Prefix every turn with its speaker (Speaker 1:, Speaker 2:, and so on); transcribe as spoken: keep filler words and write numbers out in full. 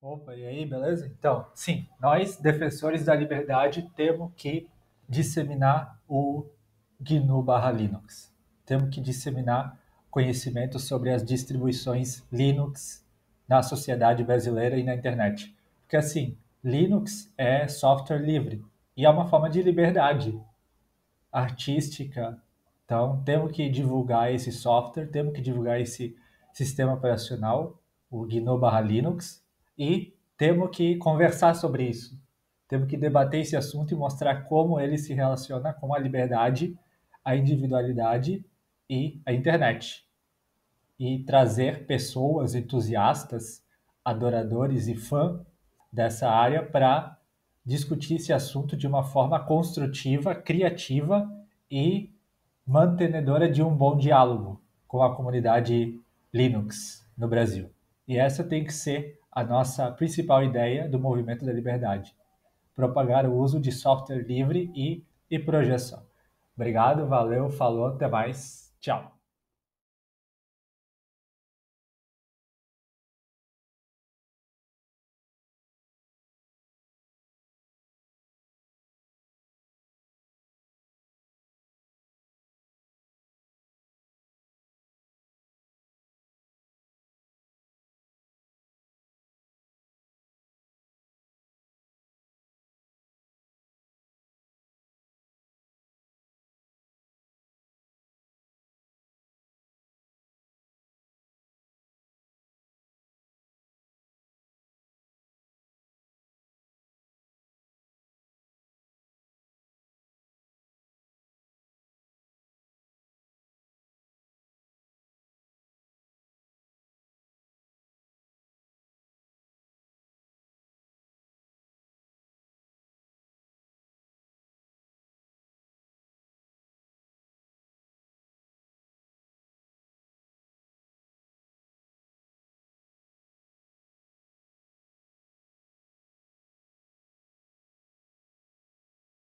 Speaker 1: Opa, e aí, beleza? Então, sim, nós, defensores da liberdade, temos que disseminar o G N U barra Linux. Temos que disseminar conhecimento sobre as distribuições Linux na sociedade brasileira e na internet. Porque, assim, Linux é software livre e é uma forma de liberdade artística. Então, temos que divulgar esse software, temos que divulgar esse sistema operacional, o G N U barra Linux, e temos que conversar sobre isso. Temos que debater esse assunto e mostrar como ele se relaciona com a liberdade, a individualidade e a internet. E trazer pessoas entusiastas, adoradores e fãs dessa área para discutir esse assunto de uma forma construtiva, criativa e mantenedora de um bom diálogo com a comunidade Linux no Brasil. E essa tem que ser a nossa principal ideia do Movimento da Liberdade: propagar o uso de software livre e, e projeção. Obrigado, valeu, falou, até mais, tchau.